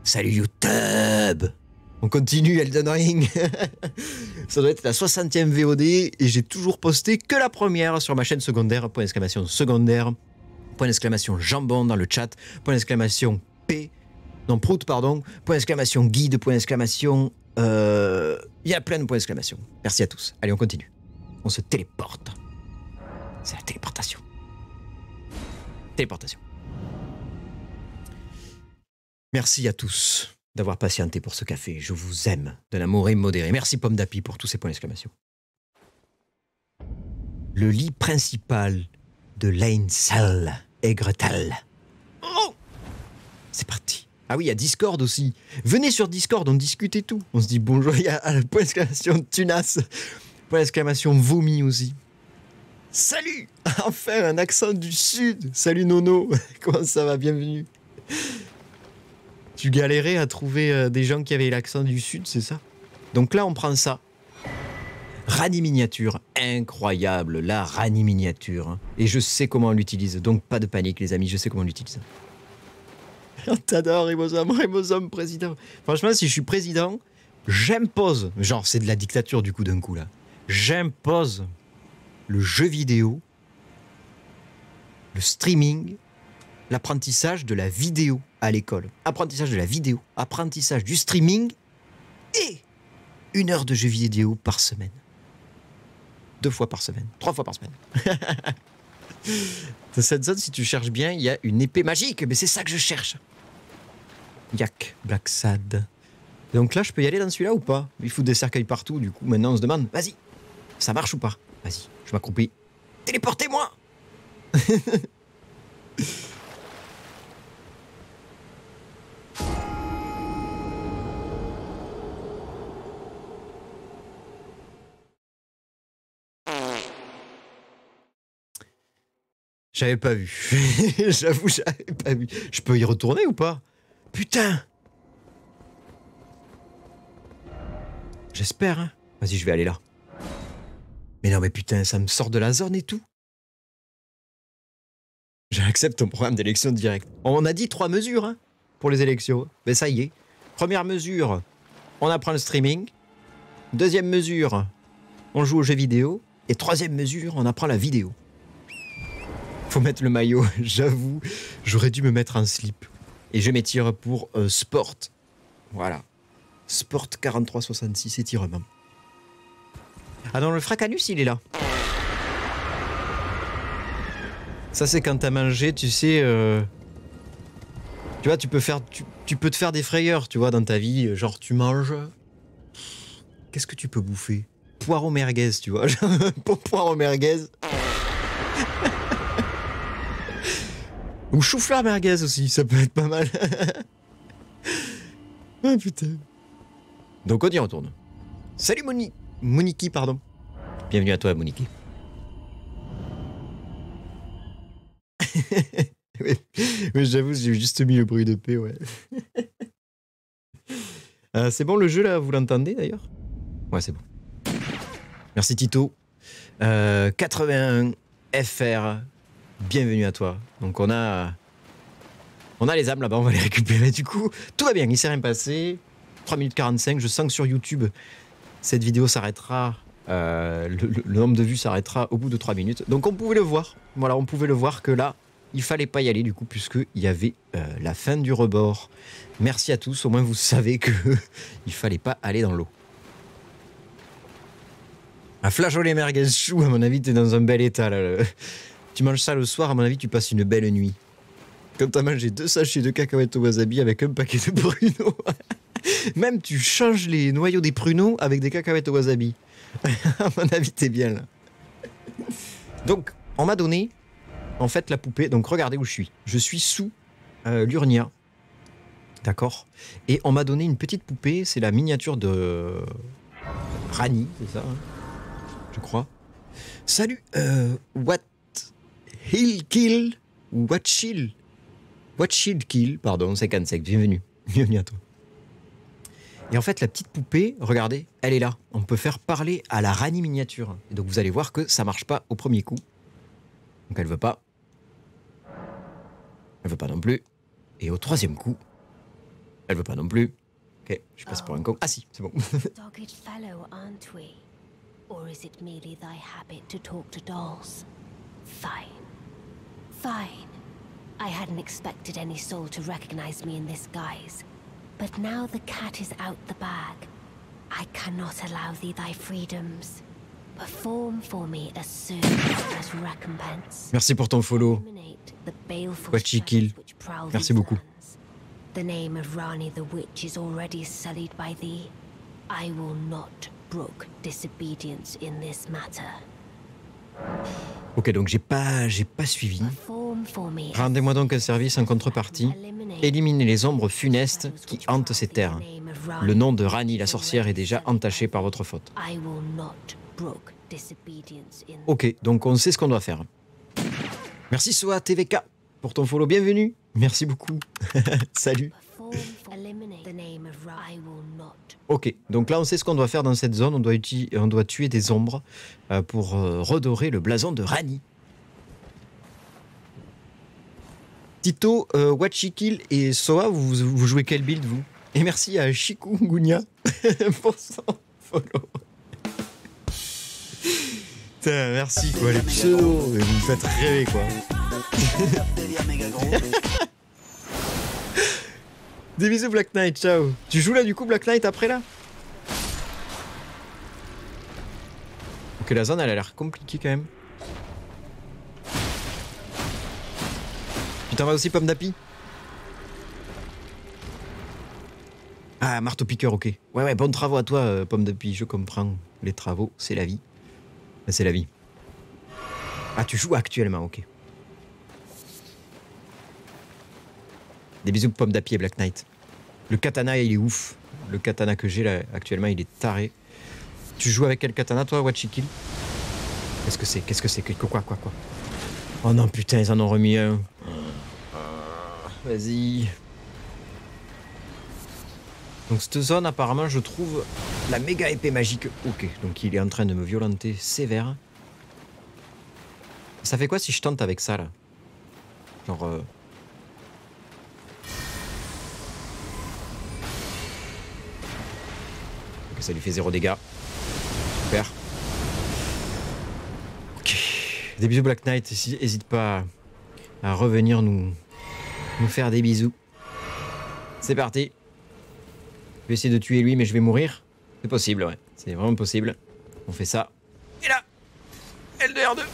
Salut YouTube. On continue Elden Ring. Ça doit être la 60e VOD et j'ai toujours posté que la première sur ma chaîne secondaire. Point d'exclamation secondaire. Point d'exclamation jambon dans le chat. Point d'exclamation P. Non, prout, pardon. Point d'exclamation guide. Point d'exclamation. Il y a plein de points d'exclamation. Merci à tous. Allez, on continue. On se téléporte. C'est la téléportation. Téléportation. Merci à tous d'avoir patienté pour ce café. Je vous aime d'un amour immodéré. Merci Pomme d'Api pour tous ces points d'exclamation. Le lit principal de Lainsal et Gretel. Oh, c'est parti. Ah oui, il y a Discord aussi. Venez sur Discord, on discute et tout. On se dit bonjour, il y a point d'exclamation Tunas. Point d'exclamation vomi aussi. Salut. Enfin, un accent du sud. Salut Nono. Comment ça va? Bienvenue. Tu galérais à trouver des gens qui avaient l'accent du sud, c'est ça? Donc là, on prend ça. Rani miniature, incroyable, la Rani miniature. Et je sais comment on l'utilise, donc pas de panique les amis, je sais comment on l'utilise. On t'adore, Ribosome, président. Franchement, si je suis président, j'impose, genre c'est de la dictature du coup d'un coup là, j'impose le jeu vidéo, le streaming, l'apprentissage de la vidéo à l'école. Apprentissage de la vidéo, apprentissage du streaming et 1 heure de jeux vidéo par semaine. 2 fois par semaine, 3 fois par semaine. Dans cette zone, si tu cherches bien, il y a une épée magique, mais c'est ça que je cherche. Yak, Black Sad. Donc là, je peux y aller dans celui-là ou pas? Il faut des cercueils partout, du coup, maintenant on se demande, vas-y, ça marche ou pas? Vas-y, je m'accroupis. Téléportez-moi. J'avais pas vu. J'avoue, j'avais pas vu. Je peux y retourner ou pas? Putain! J'espère, hein. Vas-y, je vais aller là. Mais non, mais putain, ça me sort de la zone et tout. J'accepte ton programme d'élection directe. On a dit 3 mesures, hein, pour les élections. Mais ça y est. Première mesure, on apprend le streaming. Deuxième mesure, on joue aux jeux vidéo. Et troisième mesure, on apprend la vidéo. Faut mettre le maillot, j'avoue, j'aurais dû me mettre un slip. Et je m'étire pour sport. Voilà. Sport 4366, étirement. Ah non, le Fracanus, il est là. Ça, c'est quand t'as mangé, tu sais... Tu vois, tu peux te faire des frayeurs, tu vois, dans ta vie. Genre, tu manges... Qu'est-ce que tu peux bouffer? Poireau merguez, tu vois. Poireau merguez... Ou chou-fleur merguez aussi, ça peut être pas mal. Ah putain. Donc on y retourne. Salut Moniki, pardon. Bienvenue à toi, Moniki. Oui, j'avoue, j'ai juste mis le bruit de paix, ouais. C'est bon le jeu là, vous l'entendez d'ailleurs? Ouais, c'est bon. Merci Tito. 81 FR. Bienvenue à toi. Donc on a les âmes là-bas, on va les récupérer du coup. Tout va bien, il s'est rien passé. 3 minutes 45, je sens que sur YouTube, cette vidéo s'arrêtera, le nombre de vues s'arrêtera au bout de 3 minutes. Donc on pouvait le voir, voilà, on pouvait le voir que là, il fallait pas y aller du coup, puisqu'il y avait la fin du rebord. Merci à tous, au moins vous savez que il fallait pas aller dans l'eau. Un flageolet merguez chou, à mon avis, t'es dans un bel état là. Tu manges ça le soir, à mon avis, tu passes une belle nuit. Quand t'as mangé 2 sachets de cacahuètes au wasabi avec un paquet de pruneaux. Même tu changes les noyaux des pruneaux avec des cacahuètes au wasabi. À mon avis, t'es bien là. Donc, on m'a donné, en fait, la poupée. Donc, regardez où je suis. Je suis sous l'urnia. D'accord? Et on m'a donné une petite poupée. C'est la miniature de Rani, c'est ça, hein, je crois. Salut, What Hill Kill, What Shield Kill, pardon, 55, bienvenue à toi. Et en fait, la petite poupée, regardez, elle est là. On peut faire parler à la Rani miniature. Et donc vous allez voir que ça marche pas au premier coup. Donc elle veut pas. Elle veut pas non plus. Et au troisième coup, Elle veut pas non plus. Ok, je passe pour un con. Ah si, c'est bon. Dogged fellow, aren't we? Or is it merely thy habit to talk to dolls? Fine. Fine. I hadn't expected any soul to recognize me in this guise. But now the cat is out the bag. I cannot allow thee thy freedoms. Perform for me a service as recompense. Merci pour ton follow. Eliminate the baleful Wachikil. spells which prowl Merci these beaucoup. lands. The name of Rani the Witch is already sullied by thee. I will not brook disobedience in this matter. Ok, donc j'ai pas suivi. Perform for me a Rendez-moi donc un service en contrepartie. Éliminez les ombres funestes qui hantent ces terres. Le nom de Rani la sorcière est déjà entaché par votre faute. I will not brook disobedience in Ok, donc on sait ce qu'on doit faire. Merci Soa TVK pour ton follow, bienvenue. Merci beaucoup. Salut. perform for eliminate the name of Rani. I will not. Ok, donc là on sait ce qu'on doit faire dans cette zone. On doit tuer des ombres pour redorer le blason de Rani. Tito, Wachikil et Soa, vous jouez quel build vous? Et merci à Chikungunya pour son follow. Putain, merci quoi, les pseudos, vous me faites rêver quoi. Des bisous Black Knight, ciao. Tu joues là du coup Black Knight après là? Ok, la zone elle a l'air compliquée quand même. Tu t'en vas aussi pomme d'api? Ah, marteau piqueur, ok. Ouais, bons travaux à toi, pomme d'api, je comprends. Les travaux, c'est la vie. C'est la vie. Ah, tu joues actuellement, ok. Des bisous pomme d'api et Black Knight. Le katana, il est ouf. Le katana que j'ai là actuellement, il est taré. Tu joues avec quel katana, toi, Wachikil? Qu'est-ce que c'est? Quoi? Oh non, putain, ils en ont remis un. Vas-y. Donc cette zone, apparemment, je trouve la méga épée magique. Ok, donc il est en train de me violenter sévère. Ça fait quoi si je tente avec ça, là? Genre... Ok, ça lui fait 0 dégâts. Super. Ok. Des bisous Black Knight, n'hésite pas à revenir nous faire des bisous. C'est parti. Je vais essayer de tuer lui, mais je vais mourir. C'est possible, ouais. C'est vraiment possible. On fait ça. Et là, LDR2.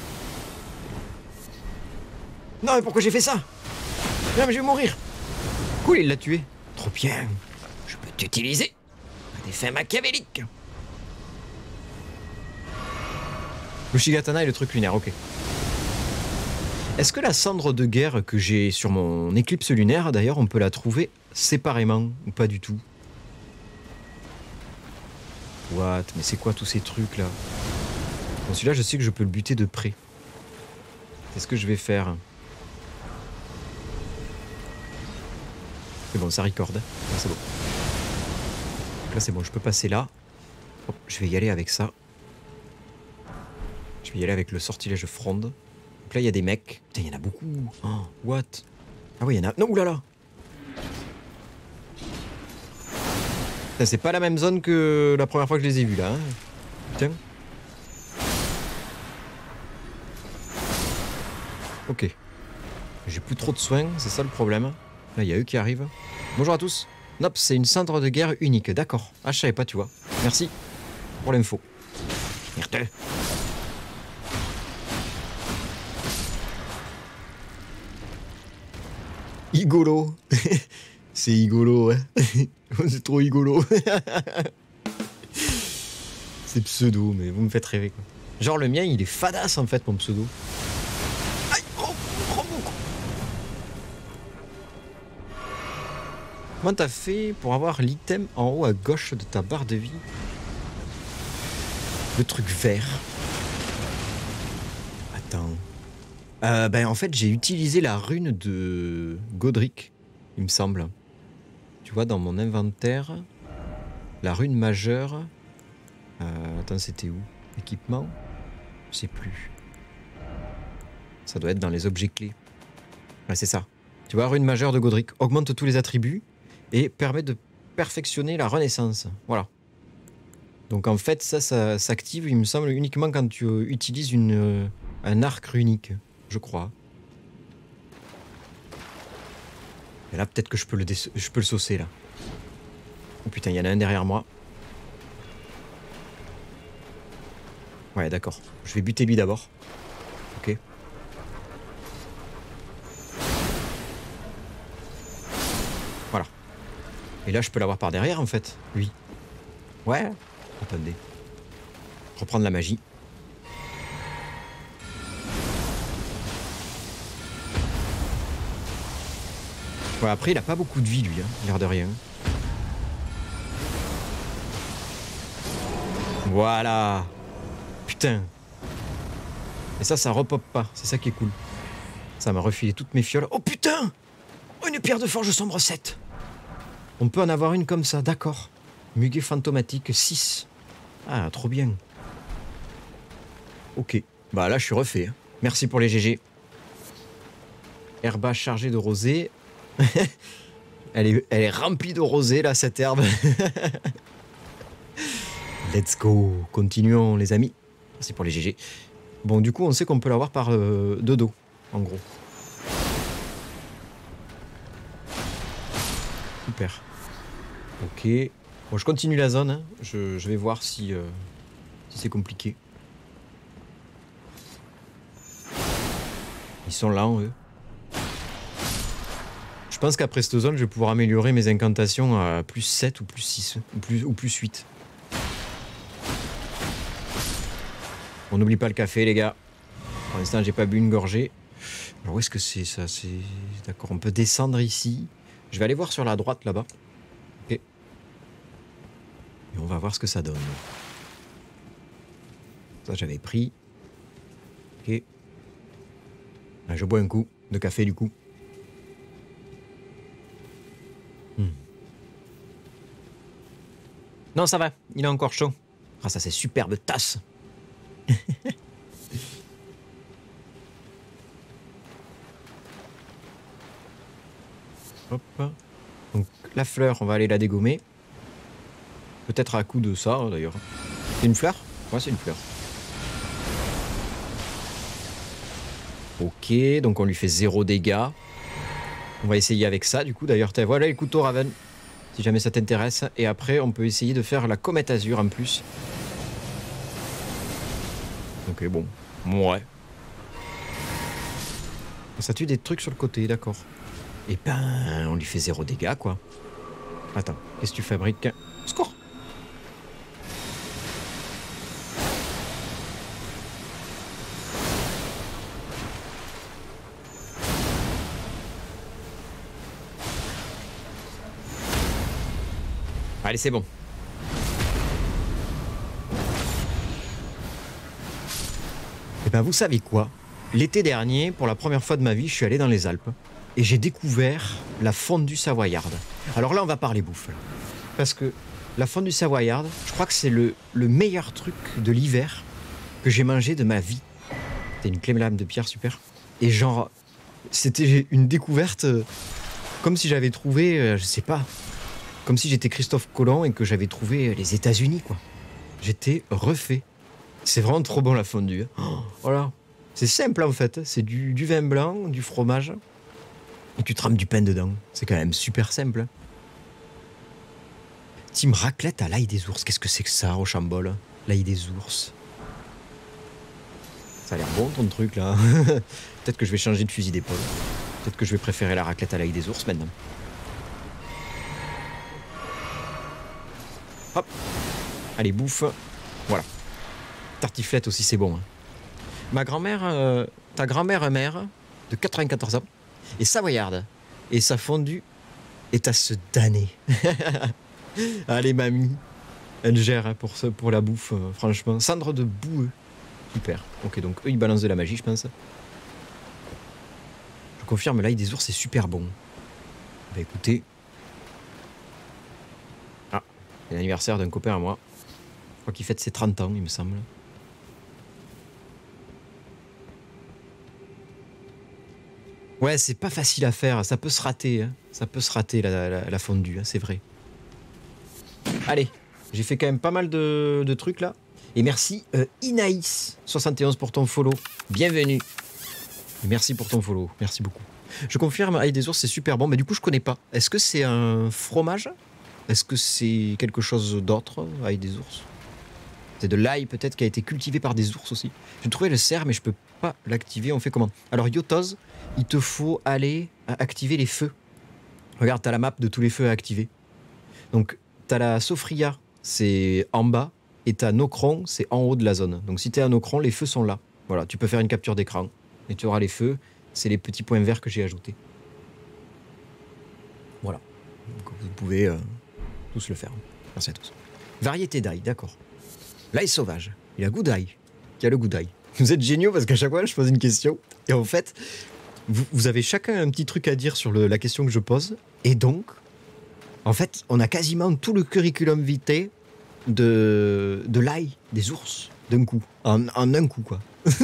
Non, mais pourquoi j'ai fait ça? Non, mais je vais mourir. Cool, il l'a tué. Trop bien. Je peux t'utiliser à des fins machiavéliques. Le Shigatana et le truc lunaire, ok. Est-ce que la cendre de guerre que j'ai sur mon éclipse lunaire, d'ailleurs, on peut la trouver séparément ou pas du tout? What? Mais c'est quoi tous ces trucs là? Bon, celui-là, je sais que je peux le buter de près. C'est ce que je vais faire. C'est bon, ça record. C'est bon. Donc là, c'est bon, je peux passer là. Hop, je vais y aller avec ça. Je vais y aller avec le sortilège fronde. Donc là, il y a des mecs. Putain, il y en a beaucoup. Oh, what? Ah oui, il y en a... Non, oulala. C'est pas la même zone que la première fois que je les ai vus, là. Hein. Putain. Ok. J'ai plus trop de soins, c'est ça le problème. Là, il y a eux qui arrivent. Bonjour à tous. Nope, c'est une cendre de guerre unique. D'accord. Ah, je savais pas, tu vois. Merci pour l'info. Merde. Igolo. C'est igolo, ouais. C'est trop rigolo. C'est pseudo, mais vous me faites rêver, quoi. Genre, le mien, il est fadasse, en fait, mon pseudo. Aïe, oh, beaucoup. Comment t'as fait pour avoir l'item en haut à gauche de ta barre de vie? Le truc vert. Attends. Ben, en fait, j'ai utilisé la rune de Godric, il me semble. Tu vois, dans mon inventaire, la rune majeure... attends, c'était où? Équipement? Je sais plus. Ça doit être dans les objets clés. Ouais, c'est ça. Tu vois, rune majeure de Godric. Augmente tous les attributs et permet de perfectionner la renaissance. Voilà. Donc en fait, ça s'active, il me semble, uniquement quand tu utilises un arc runique, je crois. Et là, peut-être que je peux le saucer, là. Oh putain, il y en a un derrière moi. Ouais, d'accord. Je vais buter lui d'abord. Ok. Voilà. Et là, je peux l'avoir par derrière, en fait, lui. Ouais. Attendez. Reprendre la magie. Ouais, après, il a pas beaucoup de vie, lui, hein, l'air de rien. Voilà. Putain. Et ça repop pas. C'est ça qui est cool. Ça m'a refilé toutes mes fioles. Oh putain! Une pierre de forge sombre 7. On peut en avoir une comme ça, d'accord. Muguet fantomatique 6. Ah, trop bien. Ok. Bah là, je suis refait. Hein. Merci pour les GG. Herba chargée de rosée. elle est remplie de rosée, là, cette herbe. Let's go. Continuons, les amis. Merci pour les GG. Bon, du coup, on sait qu'on peut l'avoir par de dos, en gros. Super. Ok. Bon, je continue la zone. Hein. Je vais voir si c'est compliqué. Ils sont lents, eux. Je pense qu'après cette zone, je vais pouvoir améliorer mes incantations à plus 7 ou plus 6. Ou plus 8. On n'oublie pas le café, les gars. Pour l'instant, j'ai pas bu une gorgée. Alors, où est-ce que c'est, ça? C'est... D'accord, on peut descendre ici. Je vais aller voir sur la droite, là-bas. Ok. Et on va voir ce que ça donne. Ça, j'avais pris. Ok. Là, je bois un coup de café, du coup. Non, ça va. Il est encore chaud. Grâce à ces superbes tasses. Hop. Donc, la fleur, on va aller la dégommer. Peut-être à coup de ça, d'ailleurs. C'est une fleur? Ouais, c'est une fleur. Ok, donc on lui fait 0 dégâts. On va essayer avec ça, du coup. D'ailleurs, voilà les couteaux Raven, si jamais ça t'intéresse. Et après, on peut essayer de faire la comète azur en plus. Ok, bon. Ouais. Ça tue des trucs sur le côté, d'accord. Et ben, on lui fait 0 dégâts, quoi. Attends, qu'est-ce que tu fabriques? Score! Allez, c'est bon. Et ben, vous savez quoi? L'été dernier, pour la première fois de ma vie, je suis allé dans les Alpes. Et j'ai découvert la fondue savoyarde. Alors là, on va parler bouffe. Là. Parce que la fondue savoyarde, je crois que c'est le meilleur truc de l'hiver que j'ai mangé de ma vie. C'était une clé lame de pierre, super. Et genre, c'était une découverte comme si j'avais trouvé, je sais pas, comme si j'étais Christophe Colomb et que j'avais trouvé les États-Unis, quoi. J'étais refait. C'est vraiment trop bon la fondue. Oh, voilà. C'est simple en fait. C'est du vin blanc, du fromage. Et tu trempes du pain dedans. C'est quand même super simple. Team raclette à l'ail des ours. Qu'est-ce que c'est que ça, au Chambol? L'ail des ours. Ça a l'air bon ton truc là. Peut-être que je vais changer de fusil d'épaule. Peut-être que je vais préférer la raclette à l'ail des ours maintenant. Hop. Allez, bouffe. Voilà. Tartiflette aussi, c'est bon. Hein. Ma grand-mère, ta grand-mère de 94 ans, est savoyarde. Et sa fondue est à se damner. Allez, mamie. Elle gère hein, pour la bouffe, franchement. Cendre de boueux. Super. Ok, donc eux, ils balancent de la magie, je pense. Je confirme, l'ail des ours, c'est super bon. Bah écoutez. Ah, c'est l'anniversaire d'un copain à moi. Je crois qu'il fête ses 30 ans, il me semble. Ouais, c'est pas facile à faire, ça peut se rater. Hein. Ça peut se rater la fondue, hein, c'est vrai. Allez, j'ai fait quand même pas mal de trucs là. Et merci Inaïs71 pour ton follow. Bienvenue. Et merci pour ton follow, merci beaucoup. Je confirme, ail des ours c'est super bon, mais du coup je connais pas. Est-ce que c'est un fromage? Est-ce que c'est quelque chose d'autre, ail des ours? C'est de l'ail peut-être qui a été cultivé par des ours aussi. J'ai trouvé le cerf mais je peux pas l'activer, on fait comment? Alors Yotoz, il te faut aller activer les feux. Regarde, t'as la map de tous les feux à activer. Donc t'as la Sophria, c'est en bas, et t'as Nokron, c'est en haut de la zone. Donc si t'es à Nokron, les feux sont là. Voilà, tu peux faire une capture d'écran. Et tu auras les feux, c'est les petits points verts que j'ai ajoutés. Voilà. Donc vous pouvez tous le faire. Merci à tous. Variété d'ail, d'accord. L'ail sauvage. Il a goût d'ail. Qui a le goût d'ail. Vous êtes géniaux parce qu'à chaque fois je pose une question. Et en fait, vous avez chacun un petit truc à dire sur la question que je pose. Et donc, en fait, on a quasiment tout le curriculum vitae de l'ail, des ours, d'un coup. En un coup, quoi.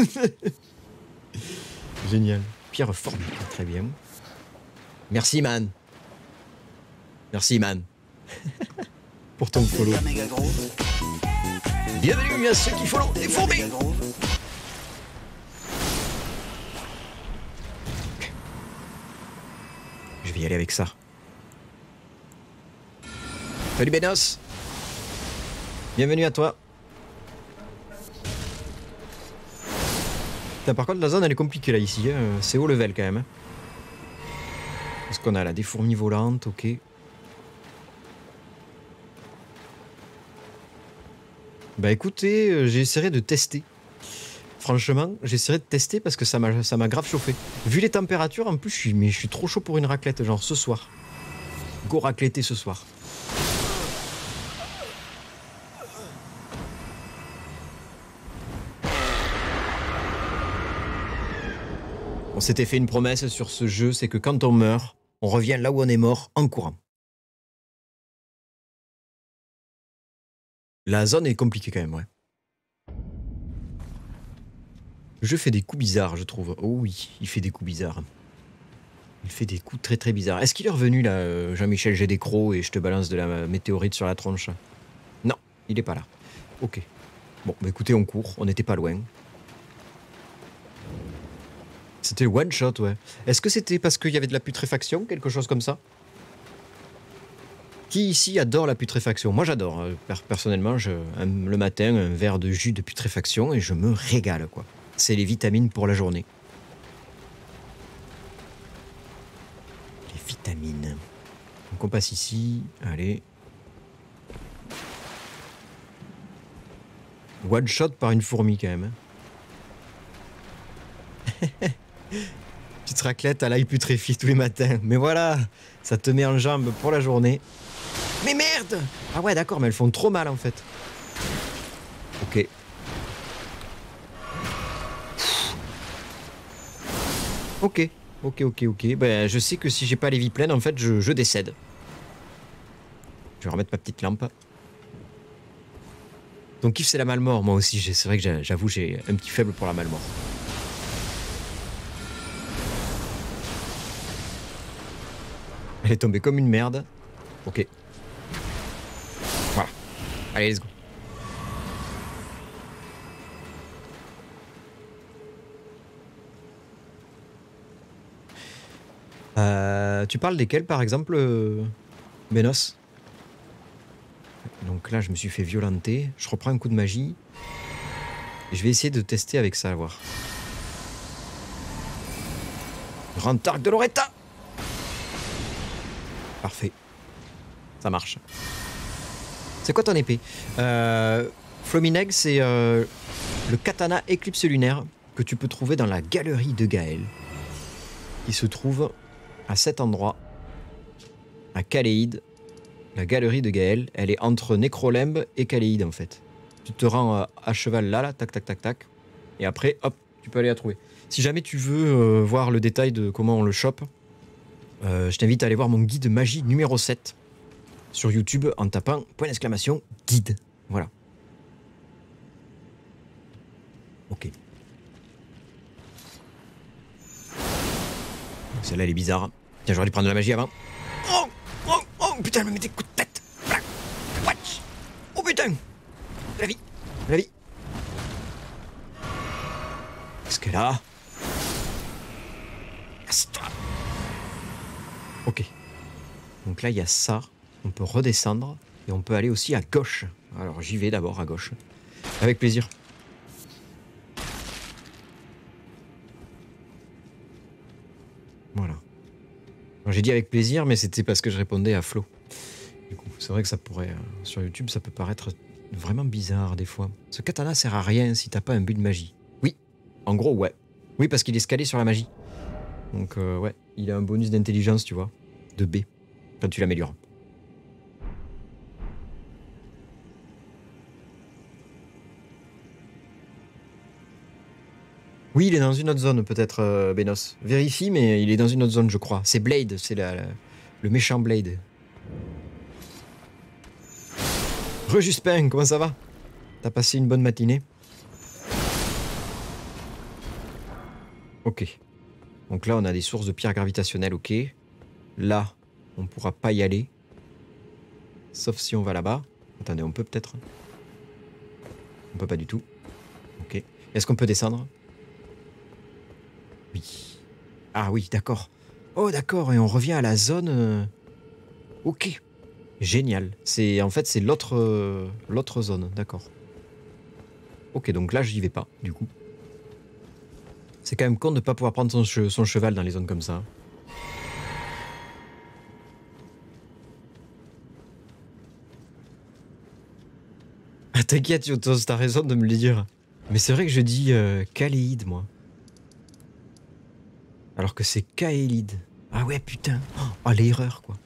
Génial. Pierre formidable, très bien. Merci, man. Merci, man. Pour ton follow. Bienvenue à ceux qui follow les fourmis. Je vais y aller avec ça. Salut Benos. Bienvenue à toi. Putain, par contre la zone elle est compliquée là ici, hein. C'est haut level quand même. Hein. Qu'est-ce qu'on a là? Des fourmis volantes, ok. Bah écoutez, j'essaierai de tester. Franchement, j'essaierai de tester parce que ça m'a grave chauffé. Vu les températures, en plus je suis trop chaud pour une raclette, genre ce soir. Go racletter ce soir. On s'était fait une promesse sur ce jeu, c'est que quand on meurt, on revient là où on est mort en courant. La zone est compliquée quand même, ouais. Le jeu fait des coups bizarres, je trouve. Oh oui, il fait des coups bizarres. Il fait des coups très très bizarres. Est-ce qu'il est revenu là, Jean-Michel, j'ai des crocs et je te balance de la météorite sur la tronche? Non, il est pas là. Ok. Bon, bah écoutez, on court, on n'était pas loin. C'était one shot, ouais. Est-ce que c'était parce qu'il y avait de la putréfaction, quelque chose comme ça? Qui ici adore la putréfaction? Moi j'adore. Personnellement, le matin, un verre de jus de putréfaction et je me régale, quoi. C'est les vitamines pour la journée. Les vitamines. Donc on passe ici. Allez. One shot par une fourmi quand même. Petite raclette à l'ail putréfié tous les matins. Mais voilà, ça te met en jambe pour la journée. Mais merde! Ah ouais, d'accord, mais elles font trop mal en fait. Ok. Ok. Ben, je sais que si j'ai pas les vies pleines, en fait, je décède. Je vais remettre ma petite lampe. Ton kiff, c'est la malmort. Moi aussi, c'est vrai que j'avoue, j'ai un petit faible pour la malmort. Elle est tombée comme une merde. Ok. Voilà. Allez, let's go. Tu parles desquels, par exemple, Benos? Donc là, je me suis fait violenter. Je reprends un coup de magie. Et je vais essayer de tester avec ça, à voir. Grand arc de Loretta! Parfait. Ça marche. C'est quoi ton épée? Flomineg, c'est le katana éclipse lunaire que tu peux trouver dans la galerie de Gaël. Qui se trouve à cet endroit, à Caléide. La galerie de Gaël, elle est entre Nécrolembe et Caléide en fait. Tu te rends à cheval là, tac, tac, tac, tac. Et après, hop, tu peux aller la trouver. Si jamais tu veux voir le détail de comment on le chope, je t'invite à aller voir mon guide magie numéro 7 sur YouTube en tapant ! Guide. Voilà. Ok. Celle-là, elle est bizarre. Tiens, j'aurais dû prendre de la magie avant. Oh, oh, oh, putain, elle me met des coups de tête. Watch. Oh putain. La vie. La vie. Qu'est-ce qu'elle a? Casse-toi. Ok. Donc là, il y a ça. On peut redescendre. Et on peut aller aussi à gauche. Alors, j'y vais d'abord à gauche. Avec plaisir. Voilà. J'ai dit avec plaisir, mais c'était parce que je répondais à Flo. Du coup, c'est vrai que ça pourrait... sur YouTube, ça peut paraître vraiment bizarre des fois. Ce katana sert à rien si t'as pas un but de magie. Oui. En gros, ouais. Oui, parce qu'il est scalé sur la magie. Donc, ouais. Il a un bonus d'intelligence, tu vois. De B. Quand tu l'améliores. Oui, il est dans une autre zone, peut-être, Benos. Vérifie, mais il est dans une autre zone, je crois. C'est Blade, c'est le méchant Blade. Rejuspin, comment ça va? T'as passé une bonne matinée? Ok. Donc là, on a des sources de pierres gravitationnelles, ok. Là, on pourra pas y aller. Sauf si on va là-bas. Attendez, on peut peut-être? On peut pas du tout. Ok. Est-ce qu'on peut descendre? Oui. Ah oui, d'accord. Oh, d'accord, et on revient à la zone... Ok. Génial. En fait, c'est l'autre zone, d'accord. Ok, donc là, j'y vais pas, du coup. C'est quand même con de ne pas pouvoir prendre son cheval dans les zones comme ça. Ah, t'inquiète, Yotos, t'as raison de me le dire. Mais c'est vrai que je dis Kaléide, moi. Alors que c'est Kaélide. Ah ouais, putain. Oh, l'erreur, quoi.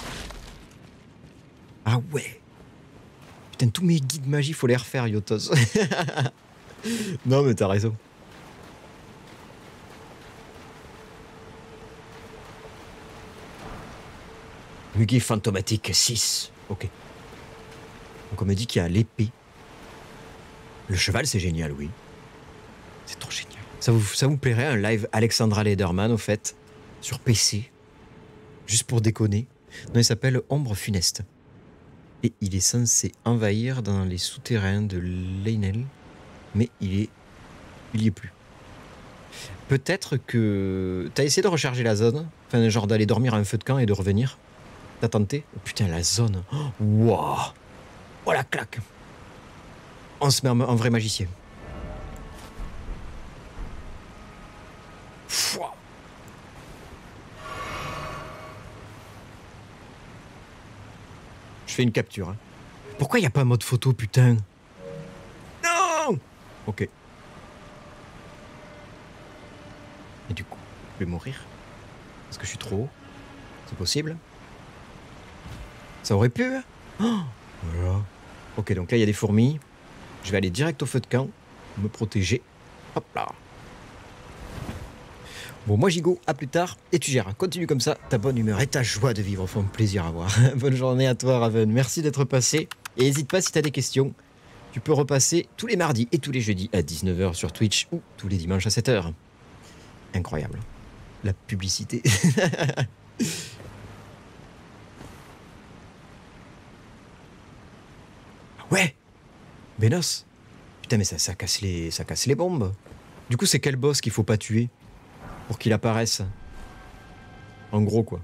Ah ouais. Putain, tous mes guides magie, faut les refaire, Yotos. Non, mais t'as raison. Muguet fantomatique 6. Ok. Donc on me dit qu'il y a l'épée. Le cheval, c'est génial, oui. C'est trop génial. Ça vous plairait un live Alexandra Lederman, au fait, sur PC, juste pour déconner. Non, il s'appelle Ombre Funeste. Et il est censé envahir dans les souterrains de Leinel, mais il y est plus. Peut-être que... T'as essayé de recharger la zone? Enfin, genre d'aller dormir à un feu de camp et de revenir? T'as tenté? Oh, putain, la zone. Waouh! Oh la claque! On se met en vrai magicien. Fouah. Je fais une capture. Hein. Pourquoi il n'y a pas un mode photo, putain? Non! Ok. Et du coup, je vais mourir. Parce que je suis trop haut. C'est possible? Ça aurait pu, hein? Oh, voilà. Ok, donc là, il y a des fourmis. Je vais aller direct au feu de camp. Me protéger. Hop là. Bon, moi, Gigo, à plus tard. Et tu gères. Continue comme ça. Ta bonne humeur et ta joie de vivre font plaisir à voir. Bonne journée à toi, Raven. Merci d'être passé. Et n'hésite pas si tu as des questions. Tu peux repasser tous les mardis et tous les jeudis à 19h sur Twitch ou tous les dimanches à 7h. Incroyable. La publicité. Ouais. Benos. Putain, mais ça casse les bombes. Du coup, c'est quel boss qu'il faut pas tuer pour qu'il apparaisse? En gros, quoi.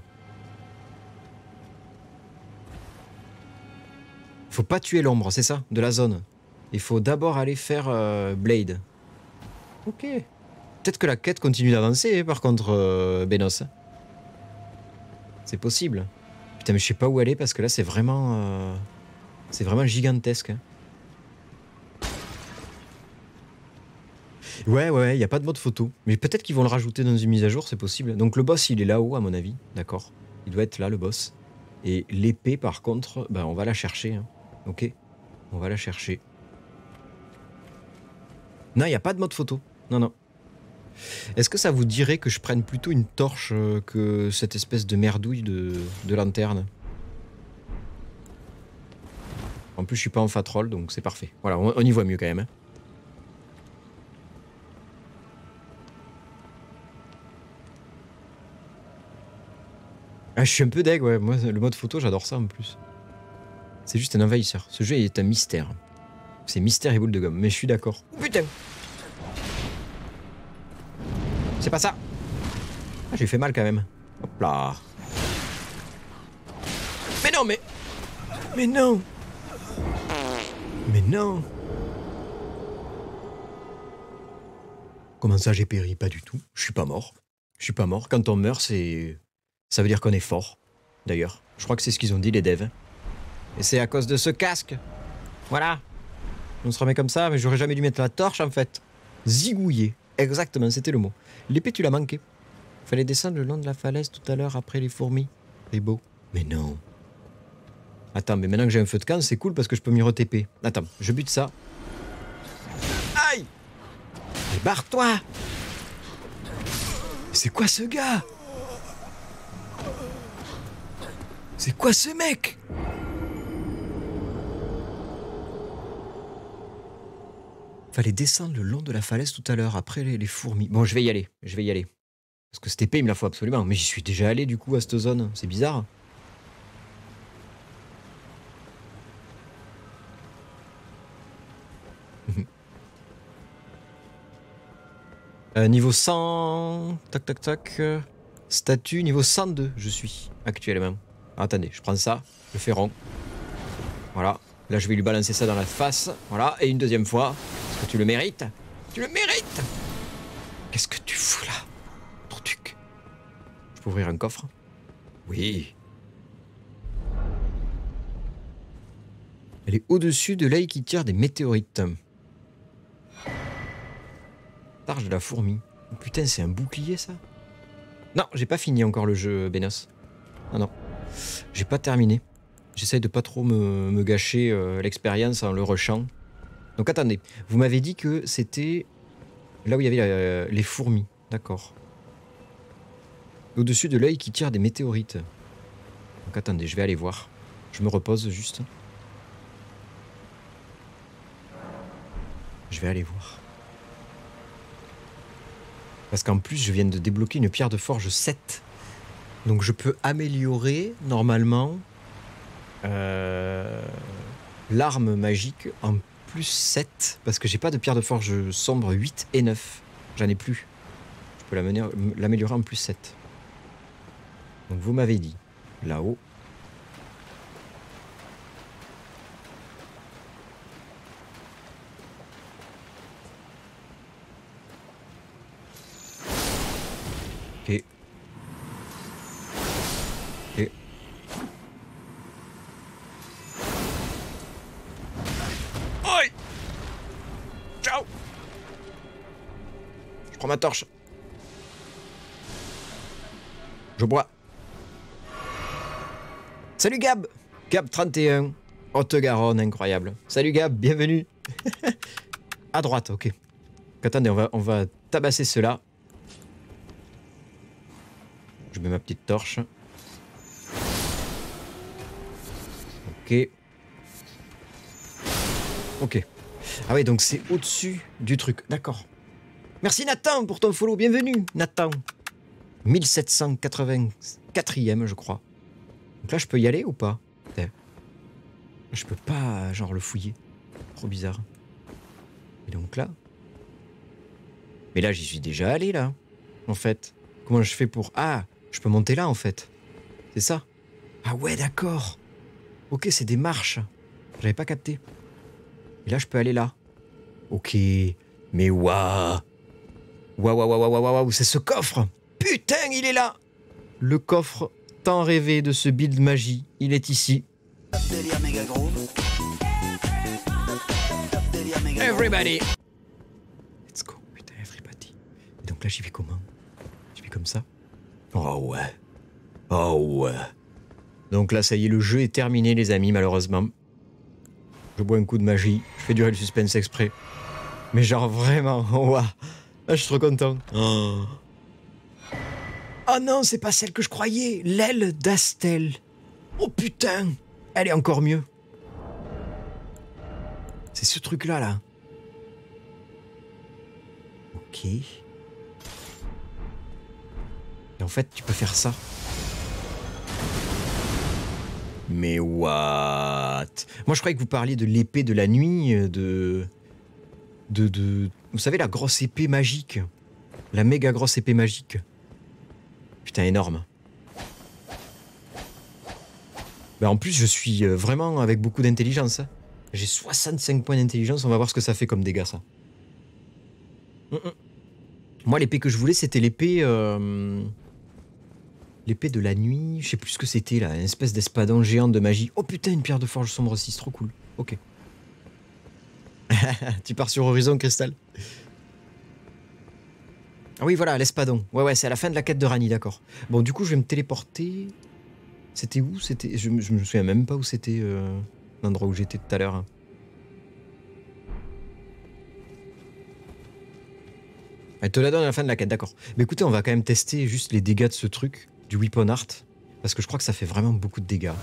Faut pas tuer l'ombre, c'est ça? De la zone. Il faut d'abord aller faire Blade. Ok. Peut-être que la quête continue d'avancer, par contre, Benos. C'est possible. Putain, mais je sais pas où aller parce que là, c'est vraiment gigantesque. Hein. Ouais, il n'y a pas de mode photo. Mais peut-être qu'ils vont le rajouter dans une mise à jour, c'est possible. Donc le boss, il est là-haut, à mon avis. D'accord. Il doit être là, le boss. Et l'épée, par contre, ben, on va la chercher. Hein. Ok. On va la chercher. Non, il n'y a pas de mode photo. Non. Est-ce que ça vous dirait que je prenne plutôt une torche que cette espèce de merdouille de lanterne? En plus, je suis pas en fatroll, donc c'est parfait. Voilà, on y voit mieux quand même. Hein. je suis un peu deg, ouais. Moi, le mode photo, j'adore ça en plus. C'est juste un envahisseur. Ce jeu est un mystère. C'est mystère et boule de gomme. Mais je suis d'accord. Oh, putain! C'est pas ça! Ah, j'ai fait mal quand même. Hop là! Mais non, mais... Mais non! Mais non! Comment ça, j'ai péri? Pas du tout. Je suis pas mort. Je suis pas mort. Quand on meurt, c'est... Ça veut dire qu'on est fort. D'ailleurs. Je crois que c'est ce qu'ils ont dit, les devs. Et c'est à cause de ce casque. Voilà. On se remet comme ça, mais j'aurais jamais dû mettre la torche, en fait. Zigouiller. Exactement, c'était le mot. L'épée, tu l'as manqué. Fallait descendre le long de la falaise tout à l'heure après les fourmis. C'est beau. Mais non. Attends, mais maintenant que j'ai un feu de camp, c'est cool parce que je peux m'y re-TP. Attends, je bute ça. Aïe! Mais barre-toi! C'est quoi ce gars? C'est quoi ce mec? Fallait descendre le long de la falaise tout à l'heure après les fourmis. Bon, je vais y aller. Je vais y aller. Parce que cette épée, il me la faut absolument. Mais j'y suis déjà allé du coup à cette zone. C'est bizarre. Niveau 100... Tac, tac, tac. Statut niveau 102, je suis actuellement. Attendez, je prends ça. Je fais rond. Voilà. Là, je vais lui balancer ça dans la face. Voilà. Et une deuxième fois. Parce que tu le mérites. Tu le mérites! Qu'est-ce que tu fous là? Truc. Je peux ouvrir un coffre? Oui. Elle est au-dessus de l'œil qui tire des météorites. Targe de la fourmi. Oh, putain, c'est un bouclier ça? Non, j'ai pas fini encore le jeu, Benos. Non, non. J'ai pas terminé. J'essaye de pas trop me gâcher l'expérience en le rushant. Donc attendez, vous m'avez dit que c'était là où il y avait les fourmis. D'accord. Au-dessus de l'œil qui tire des météorites. Donc attendez, je vais aller voir. Je me repose juste. Je vais aller voir. Parce qu'en plus, je viens de débloquer une pierre de forge 7. Donc je peux améliorer, normalement, l'arme magique en plus 7. Parce que j'ai pas de pierre de forge sombre 8 et 9. J'en ai plus. Je peux l'améliorer en plus 7. Donc vous m'avez dit, là-haut. Ok. Ok. Oi! Ciao! Je prends ma torche. Je bois. Salut Gab! Gab 31. Haute-Garonne, incroyable. Salut Gab, bienvenue. À droite, ok. Attendez, on va tabasser cela. Je mets ma petite torche. Ok. Ok. Ah ouais, donc c'est au-dessus du truc. D'accord. Merci Nathan pour ton follow. Bienvenue, Nathan. 1784e, je crois. Donc là, je peux y aller ou pas? Je peux pas, genre, le fouiller. Trop bizarre. Et donc là... Mais là, j'y suis déjà allé, là. En fait. Comment je fais pour... Ah, je peux monter là, en fait. C'est ça? Ah ouais, d'accord. Ok, c'est des marches. J'avais pas capté. Et là, je peux aller là. Ok. Mais waouh. Waouh, c'est ce coffre. Putain, il est là. Le coffre tant rêvé de ce build magie. Il est ici. Everybody. Let's go. Putain, everybody. Et donc là, j'y vais comment? J'y vais comme ça? Oh ouais. Oh ouais. Donc là, ça y est, le jeu est terminé, les amis, malheureusement. Je bois un coup de magie. Je fais durer le suspense exprès. Mais genre, vraiment, waouh. Ah, je suis trop content. Oh. Oh non, c'est pas celle que je croyais. L'aile d'Astel. Oh putain. Elle est encore mieux. C'est ce truc-là, là. Ok. Et en fait, tu peux faire ça. Mais what? Moi, je croyais que vous parliez de l'épée de la nuit, Vous savez, la grosse épée magique. La méga grosse épée magique. Putain, énorme. Ben, en plus, je suis vraiment avec beaucoup d'intelligence. Hein. J'ai 65 points d'intelligence. On va voir ce que ça fait comme dégâts, ça. Moi, l'épée que je voulais, c'était l'épée... L'épée de la nuit. Je sais plus ce que c'était, là. Une espèce d'espadon géant de magie. Oh putain, une pierre de forge sombre 6. Trop cool. Ok. Tu pars sur Horizon, Cristal? Ah oui, voilà, l'espadon. Ouais, c'est à la fin de la quête de Ranni, d'accord. Bon, du coup, je vais me téléporter... C'était où? C'était... Je me souviens même pas où c'était l'endroit où j'étais tout à l'heure. Hein. Elle te la donne à la fin de la quête, d'accord. Mais écoutez, on va quand même tester juste les dégâts de ce truc, du Weapon Art, parce que je crois que ça fait vraiment beaucoup de dégâts.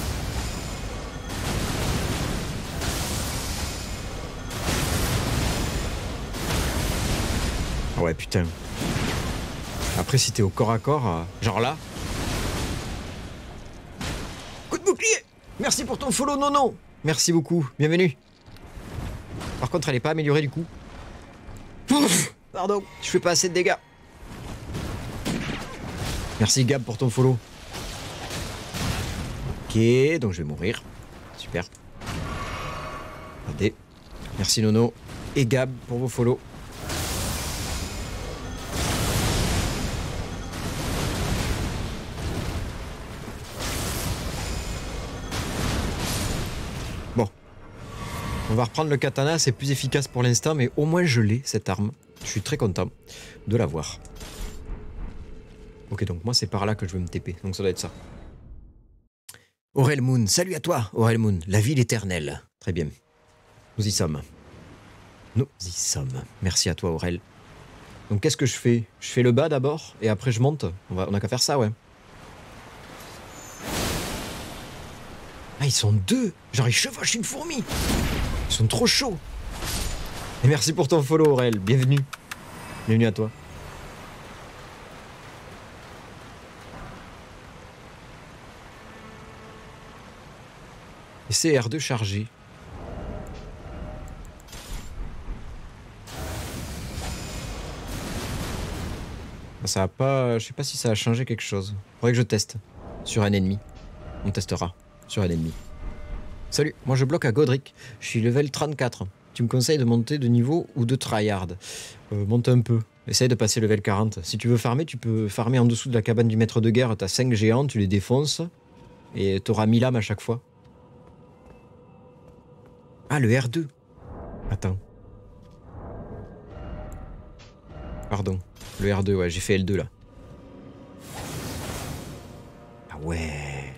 Ah ouais, putain. Après, si t'es au corps à corps, genre là... Coup de bouclier! Merci pour ton follow, Nono! Merci beaucoup, bienvenue. Par contre, elle est pas améliorée du coup. Pardon, je fais pas assez de dégâts. Merci Gab pour ton follow. Ok, donc je vais mourir. Super. Regardez. Merci Nono et Gab pour vos follow. Bon. On va reprendre le katana, c'est plus efficace pour l'instant, mais au moins je l'ai, cette arme. Je suis très content de l'avoir. Ok, donc moi c'est par là que je veux me TP, donc ça doit être ça. Aurel Moon, salut à toi, Aurel Moon, la ville éternelle. Très bien. Nous y sommes. Nous y sommes. Merci à toi, Aurel. Donc qu'est-ce que je fais? Je fais le bas d'abord, et après je monte. On a qu'à faire ça, ouais. Ah, ils sont deux. Genre, ils chevauchent une fourmi. Ils sont trop chauds. Et merci pour ton follow, Aurel. Bienvenue. Bienvenue à toi. Et c'est R2 chargé. Ça a pas... Je sais pas si ça a changé quelque chose. Faudrait que je teste. Sur un ennemi. On testera. Sur un ennemi. Salut, moi je bloque à Godric. Je suis level 34. Tu me conseilles de monter de niveau ou de tryhard? Monte un peu. Essaye de passer level 40. Si tu veux farmer, tu peux farmer en dessous de la cabane du maître de guerre. T'as 5 géants, tu les défonces. Et t'auras 1000 âmes à chaque fois. Ah, le R2. Attends. Pardon. Le R2, ouais, j'ai fait L2 là. Ah ouais.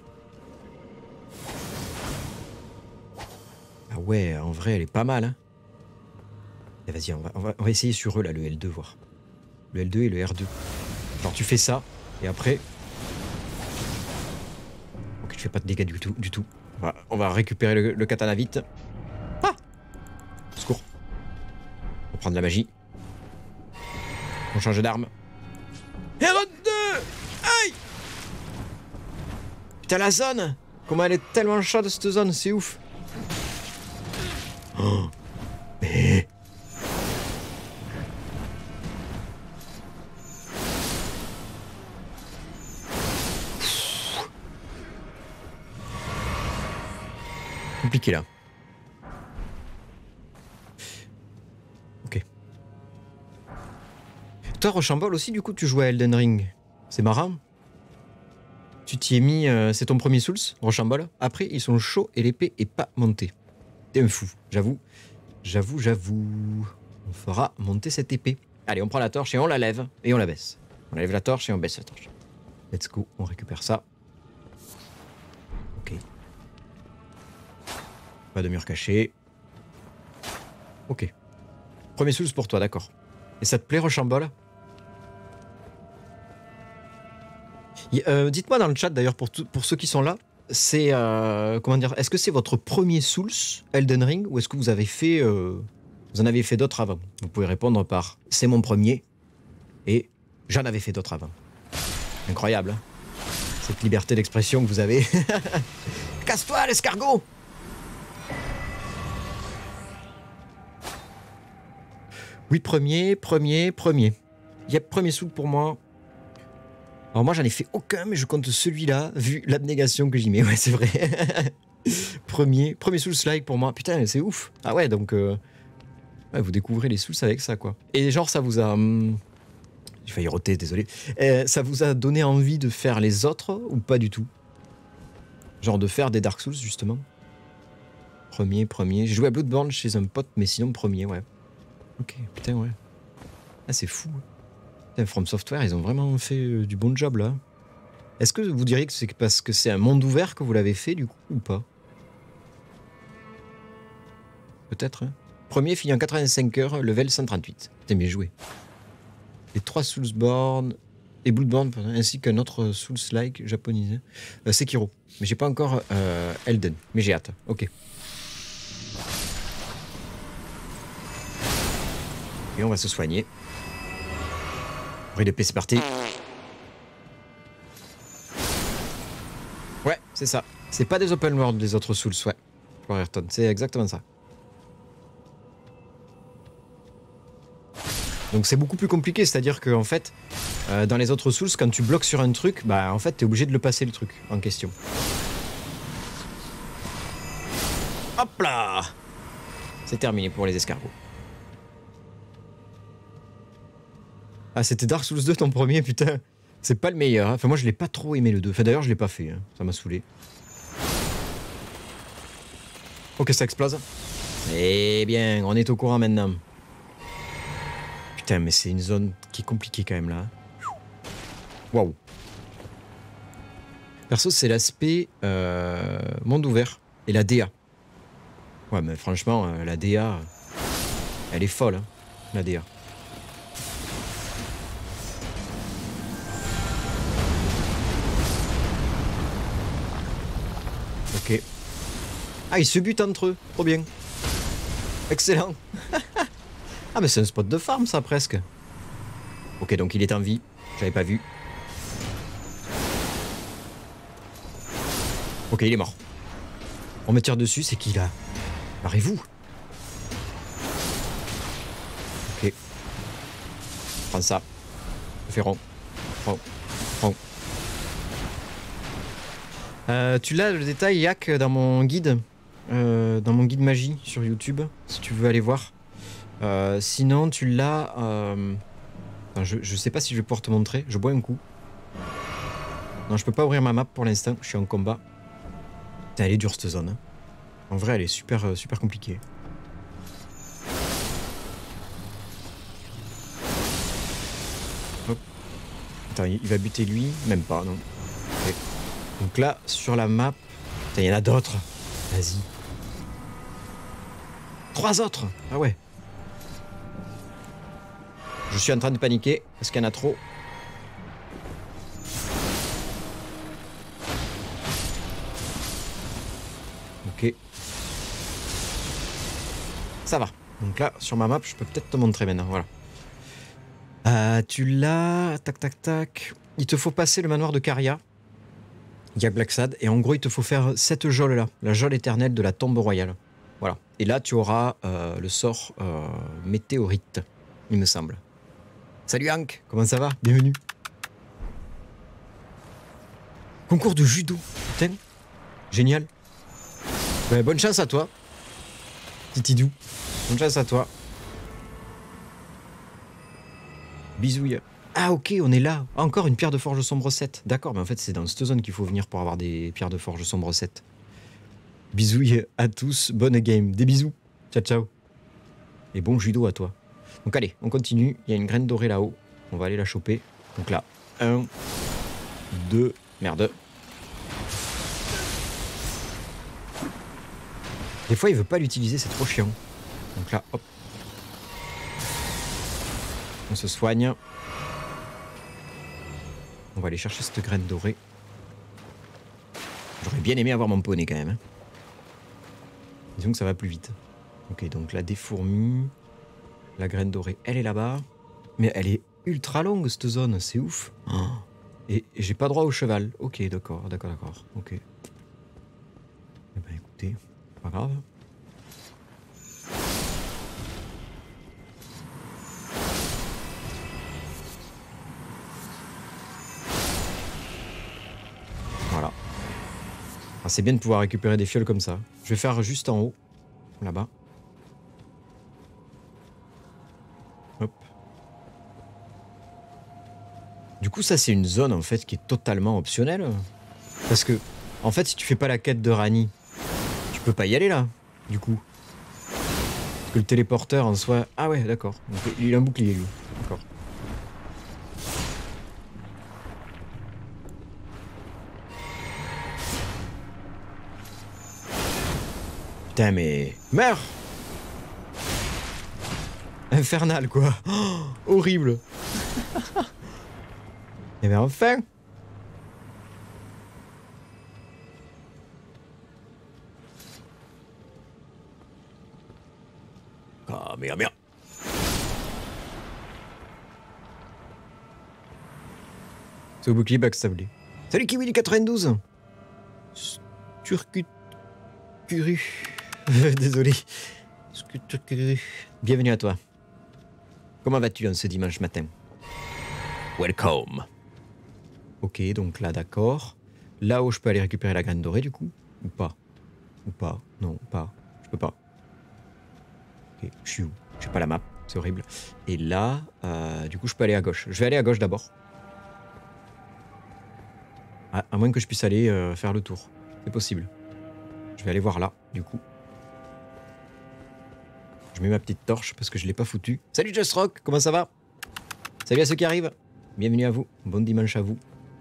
Ah ouais, en vrai, elle est pas mal, hein. Et vas-y, on va essayer sur eux, là, le L2, voir. Le L2 et le R2. Alors, tu fais ça, et après... Ok, tu fais pas de dégâts du tout. On va récupérer le katana vite. Ah! Secours. On va prendre la magie. On change d'arme. R2! Aïe! Putain, la zone! Comment elle est tellement chaude, cette zone, c'est ouf! Oh. Mais... compliqué là. Ok. Toi, Rochambeau aussi, du coup, tu jouais à Elden Ring. C'est marrant. Tu t'y es mis... c'est ton premier Souls, Rochambeau. Après, ils sont chauds et l'épée est pas montée. T'es un fou, j'avoue. J'avoue. On fera monter cette épée. Allez, on prend la torche et on la lève. Et on la baisse. On lève la torche et on baisse la torche. Let's go, on récupère ça. Ok. Pas de mur caché. Ok. Premier Souls pour toi, d'accord. Et ça te plaît, Rochambeau? Dites-moi dans le chat, d'ailleurs, pour ceux qui sont là, c'est... comment dire? Est-ce que c'est votre premier Souls, Elden Ring, ou est-ce que vous avez fait... vous en avez fait d'autres avant? Vous pouvez répondre par « c'est mon premier » et « j'en avais fait d'autres avant ». Incroyable, hein, cette liberté d'expression que vous avez. Casse-toi, l'escargot! Oui, premier. Yep, premier soul pour moi. Alors moi, j'en ai fait aucun, mais je compte celui-là, vu l'abnégation que j'y mets. Ouais, c'est vrai. premier soul slide pour moi. Putain, c'est ouf. Ah ouais, donc... ouais, vous découvrez les souls avec ça, quoi. Et genre, ça vous a... j'ai failli roter, désolé. Ça vous a donné envie de faire les autres, ou pas du tout? Genre de faire des Dark Souls, justement. Premier. J'ai joué à Bloodborne chez un pote, mais sinon premier, ouais. Ok, putain, ouais. Ah, c'est fou. Putain, From Software, ils ont vraiment fait du bon job, là. Est-ce que vous diriez que c'est parce que c'est un monde ouvert que vous l'avez fait, du coup, ou pas? Peut-être, hein. Premier, fini en 85 heures, level 138. Putain, bien joué. Les 3 Soulsborne et Bloodborne, ainsi qu'un autre Souls-like japonisé. Sekiro. Mais j'ai pas encore Elden, mais j'ai hâte. Ok. Et on va se soigner. Bruit d'épée, c'est parti. Ouais, c'est ça. C'est pas des open world, les autres Souls, ouais. Ayrton, c'est exactement ça. Donc c'est beaucoup plus compliqué, c'est-à-dire que en fait, dans les autres Souls, quand tu bloques sur un truc, bah en fait, t'es obligé de le passer le truc en question. Hop là! C'est terminé pour les escargots. Ah, c'était Dark Souls 2 ton premier, putain. C'est pas le meilleur. Hein. Enfin, moi, je l'ai pas trop aimé le 2. Enfin, d'ailleurs, je l'ai pas fait. Hein. Ça m'a saoulé. Ok, ça explose. Eh bien, on est au courant maintenant. Putain, mais c'est une zone qui est compliquée quand même, là. Waouh. Perso, c'est l'aspect monde ouvert. Et la DA. Ouais, mais franchement, la DA, elle est folle, hein, la DA. Ok. Ah, ils se butent entre eux. Trop bien. Excellent. Ah, mais c'est un spot de farm, ça, presque. Ok, donc il est en vie. J'avais pas vu. Ok, il est mort. On me tire dessus, c'est qui, là? Barrez-vous. Ok. Prends ça. Ferron. Prends. Tu l'as le détail, Yak, dans mon guide magie sur YouTube, si tu veux aller voir. Sinon, tu l'as... Enfin, je sais pas si je vais pouvoir te montrer. Je bois un coup. Non, je peux pas ouvrir ma map pour l'instant. Je suis en combat. Putain, elle est dure, cette zone. Hein. En vrai, elle est super compliquée. Hop. Attends, il va buter lui. Même pas, non. Okay. Donc là, sur la map... Putain, il y en a d'autres. Vas-y. 3 autres. Ah ouais. Je suis en train de paniquer parce qu'il y en a trop. Ok. Ça va. Donc là, sur ma map, je peux peut-être te montrer maintenant. Voilà. Tu l'as... Tac. Il te faut passer le manoir de Caria. Il y a Blacksad. Et en gros, il te faut faire cette geôle-là. La geôle éternelle de la tombe royale. Voilà. Et là, tu auras le sort météorite, il me semble. Salut Hank, comment ça va? Bienvenue. Concours de judo. Putain. Génial. Ben, bonne chance à toi. Titidou. Bonne chance à toi. Bisouille. Ah ok, on est là. Ah, encore une pierre de forge sombre 7. D'accord, mais en fait c'est dans cette zone qu'il faut venir pour avoir des pierres de forge sombre 7. Bisouille à tous, bonne game. Des bisous. Ciao. Et bon judo à toi. Donc allez, on continue. Il y a une graine dorée là-haut. On va aller la choper. Donc là, 1, 2, merde. Des fois, il veut pas l'utiliser, c'est trop chiant. Donc là, hop. On se soigne. On va aller chercher cette graine dorée. J'aurais bien aimé avoir mon poney quand même. Hein. Disons que ça va plus vite. Ok, donc là, des fourmis. La graine dorée, elle est là-bas. Mais elle est ultra longue, cette zone. C'est ouf. Oh. Et j'ai pas droit au cheval. Ok, d'accord. Ok. écoutez, pas grave. Voilà. Ah, c'est bien de pouvoir récupérer des fioles comme ça. Je vais faire juste en haut, là-bas. Hop. Du coup, ça, c'est une zone, en fait, qui est totalement optionnelle. Parce que, en fait, si tu fais pas la quête de Rani, tu peux pas y aller, là, du coup. Parce que le téléporteur, en soi... Ah ouais, d'accord. Donc, il a un bouclier, lui. D'accord. Putain, mais... Meurs! Infernal, quoi. Oh, horrible. Et bien enfin. Ah, merde, merde. C'est au bouclier backstablé. Salut Kiwi du 92. Turcuturu. Désolé. Turcuturu. Bienvenue à toi. Comment vas-tu en ce dimanche matin? Welcome. Ok, donc là, d'accord. Là-haut, je peux aller récupérer la graine dorée, du coup? Ou pas? Ou pas? Non, pas. Je peux pas. Ok, je suis où? J'ai pas la map, c'est horrible. Et là, du coup, je peux aller à gauche. Je vais aller à gauche d'abord. À moins que je puisse aller faire le tour. C'est possible. Je vais aller voir là, du coup. Je mets ma petite torche parce que je l'ai pas foutu. Salut Just Rock, comment ça va? Salut à ceux qui arrivent. Bienvenue à vous. Bon dimanche à vous.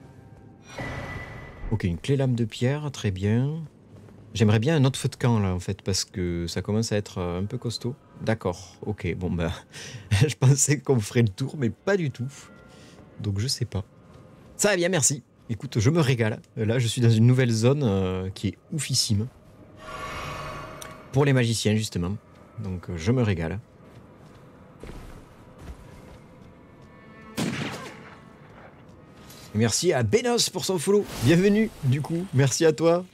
Ok, une clé lame de pierre, très bien. J'aimerais bien un autre feu de camp là en fait parce que ça commence à être un peu costaud. D'accord, ok, bon bah je pensais qu'on ferait le tour mais pas du tout. Donc je sais pas. Ça va bien, merci. Écoute, je me régale. Là je suis dans une nouvelle zone qui est oufissime. Pour les magiciens justement. Donc je me régale. Et merci à Benos pour son follow. Bienvenue du coup, merci à toi.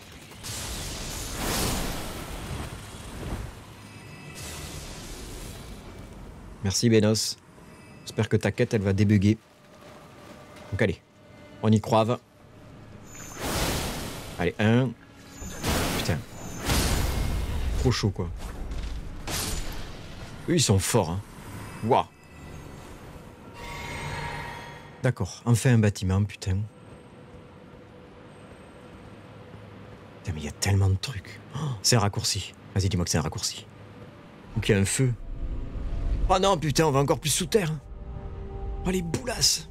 Merci Benos. J'espère que ta quête, elle va débugger. Donc allez, on y croive. Allez, un. Putain. Trop chaud, quoi. Eux, ils sont forts, hein. Waouh. D'accord, enfin un bâtiment, putain. Putain, mais il y a tellement de trucs. Oh, c'est un raccourci. Vas-y, dis-moi que c'est un raccourci. Ou qu'il y a un feu. Oh non, putain, on va encore plus sous terre. Oh, les boulasses.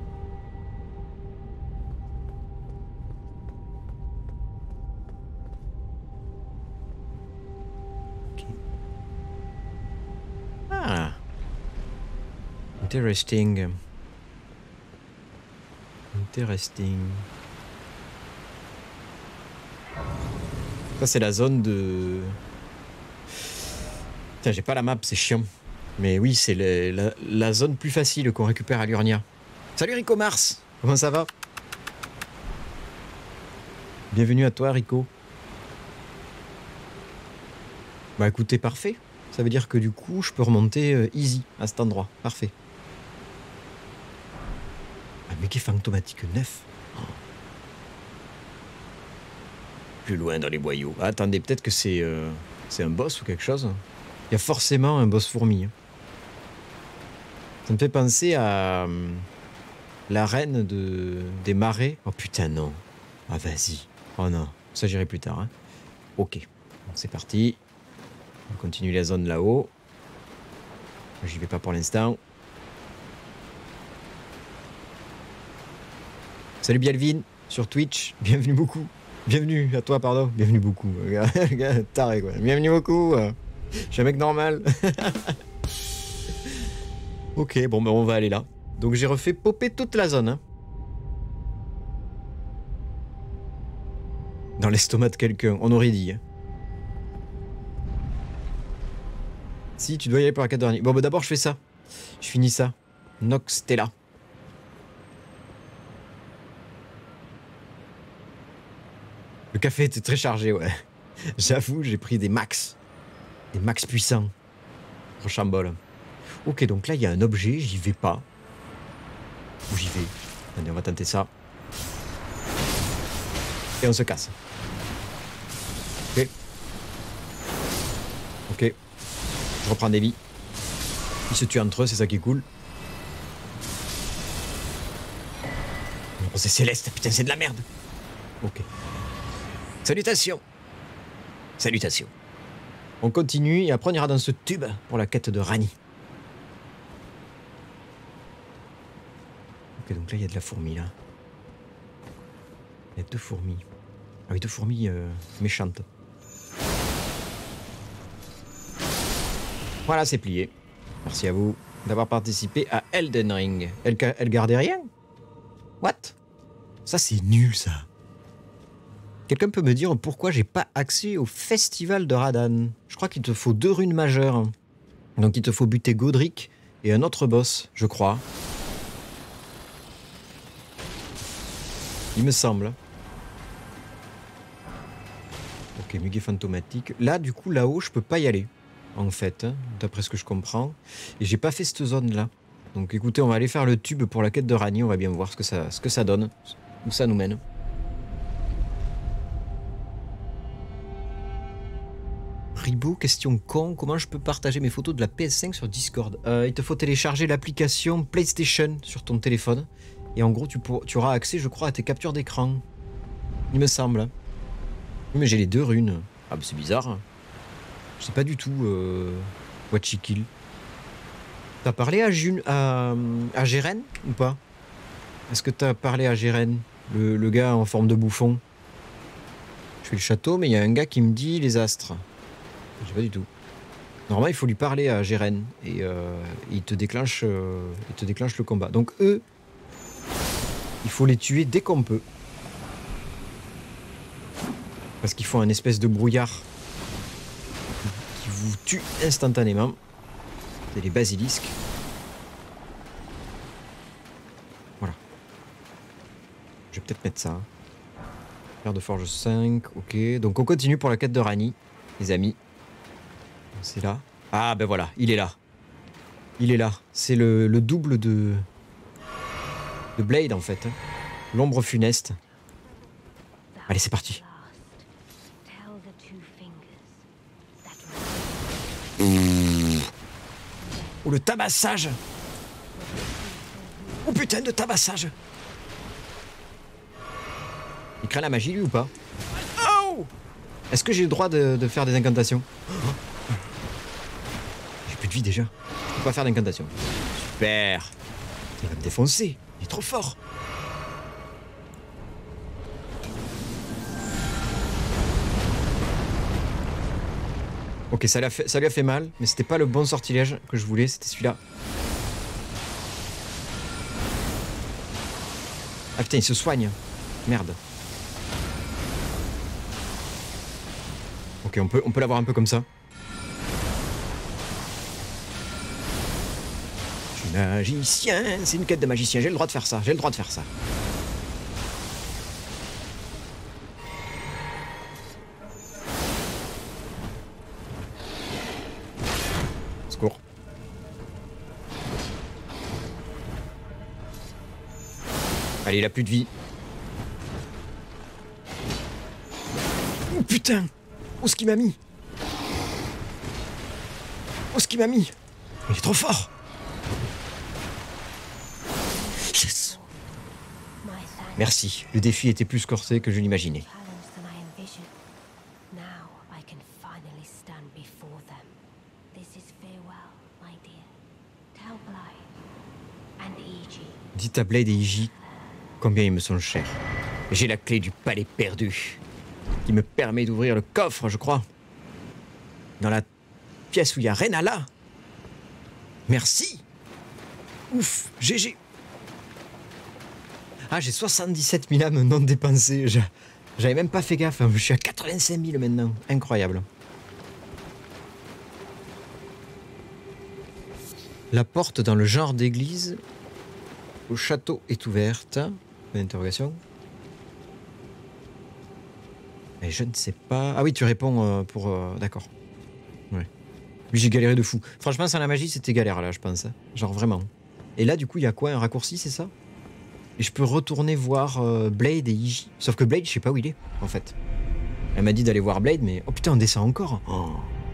Okay. Ah. Interesting. Interesting. Ça, c'est la zone de... Tiens, j'ai pas la map, c'est chiant. Mais oui, c'est la zone plus facile qu'on récupère à Liurnia. Salut Rico Mars, comment ça va? Bienvenue à toi Rico. Bah écoutez, parfait. Ça veut dire que du coup, je peux remonter easy à cet endroit. Parfait. Un méga fantomatique 9. Oh. Plus loin dans les boyaux. Ah, attendez, peut-être que c'est un boss ou quelque chose. Il y a forcément un boss fourmi. Ça me fait penser à la reine des marais. Oh putain, non. Ah, vas-y. Oh non, ça j'irai plus tard. Hein. Ok, c'est parti. On continue la zone là-haut. J'y vais pas pour l'instant. Salut Bialvin sur Twitch. Bienvenue beaucoup. Bienvenue à toi, pardon. Bienvenue beaucoup. Taré, quoi. Bienvenue beaucoup. Je suis un mec normal. Ok, bon, ben on va aller là. Donc j'ai refait popper toute la zone. Hein. Dans l'estomac de quelqu'un, on aurait dit. Hein. Si, tu dois y aller pour la quête dernière. Bon, bah d'abord je fais ça. Je finis ça. Nox, t'es là. Le café était très chargé, ouais. J'avoue, j'ai pris des max. Des max puissants. Rochambolles. Ok, donc là, il y a un objet, j'y vais pas. Ou j'y vais. Allez, on va tenter ça. Et on se casse. Ok. Ok. Je reprends des vies. Ils se tuent entre eux, c'est ça qui est cool. Oh, c'est Céleste, putain, c'est de la merde. Ok. Salutations. Salutations. On continue et après on ira dans ce tube pour la quête de Ranni. Ok, donc là il y a de la fourmi là. Il y a 2 fourmis. Ah oui, 2 fourmis méchantes. Voilà, c'est plié. Merci à vous d'avoir participé à Elden Ring. Elle gardait rien? What? Ça c'est nul ça. Quelqu'un peut me dire pourquoi j'ai pas accès au festival de Radahn? Je crois qu'il te faut 2 runes majeures. Donc il te faut buter Godric et un autre boss, je crois. Il me semble. Ok, muguet fantomatique. Là, du coup, là-haut, je peux pas y aller. En fait, hein, d'après ce que je comprends. Et j'ai pas fait cette zone-là. Donc écoutez, on va aller faire le tube pour la quête de Ranni. On va bien voir ce que ça donne. Où ça nous mène. Ribot, question con, comment je peux partager mes photos de la PS5 sur Discord? Il te faut télécharger l'application PlayStation sur ton téléphone. Et en gros, tu auras accès, je crois, à tes captures d'écran. Il me semble. Oui, mais j'ai les 2 runes. Ah, bah c'est bizarre. Je sais pas du tout what she kill. T'as parlé à Geren ou pas? Est-ce que t'as parlé à Geren, le gars en forme de bouffon? Je fais le château, mais il y a un gars qui me dit les astres. Je sais pas du tout. Normalement, il faut lui parler à Geren et il te déclenche le combat. Donc eux, il faut les tuer dès qu'on peut. Parce qu'ils font un espèce de brouillard qui vous tue instantanément. C'est les basilisques. Voilà. Je vais peut-être mettre ça. Pierre de forge 5, ok. Donc on continue pour la quête de Ranni, les amis. C'est là. Ah ben voilà, il est là. Il est là. C'est le double de Blade en fait. L'ombre funeste. Allez, c'est parti. Oh, le tabassage. Oh putain de tabassage. Il craint la magie lui ou pas? Oh! Est-ce que j'ai le droit de faire des incantations? J'ai plus de vie déjà. Je peux pas faire d'incantation. Super. Il va me défoncer. Il est trop fort. Ok, ça lui a fait mal, mais c'était pas le bon sortilège que je voulais, c'était celui-là. Ah putain, il se soigne. Merde. Ok, on peut l'avoir un peu comme ça. Je suis magicien, c'est une quête de magicien, j'ai le droit de faire ça, j'ai le droit de faire ça. Secours. Allez, il a plus de vie. Oh putain! Où est-ce qu'il m'a mis? Où est-ce qu'il m'a mis? Il est trop fort! Yes! Merci, le défi était plus corsé que je l'imaginais. Dites à Blade et Iji combien ils me sont chers. J'ai la clé du palais perdu qui me permet d'ouvrir le coffre, je crois. Dans la pièce où il y a Rennala. Merci. Ouf, GG. Ah, j'ai 77 000 âmes non dépensées. J'avais même pas fait gaffe. Je suis à 85 000 maintenant. Incroyable. La porte dans le genre d'église au château est ouverte. Une interrogation. Et je ne sais pas... Ah oui, tu réponds pour... D'accord. Ouais. Lui, j'ai galéré de fou. Franchement, sans la magie, c'était galère, là, je pense. Hein. Genre, vraiment. Et là, du coup, il y a quoi? Un raccourci, c'est ça? Et je peux retourner voir Blade et Iji. Sauf que Blade, je sais pas où il est, en fait. Elle m'a dit d'aller voir Blade, mais... Oh putain, on descend encore. Oh.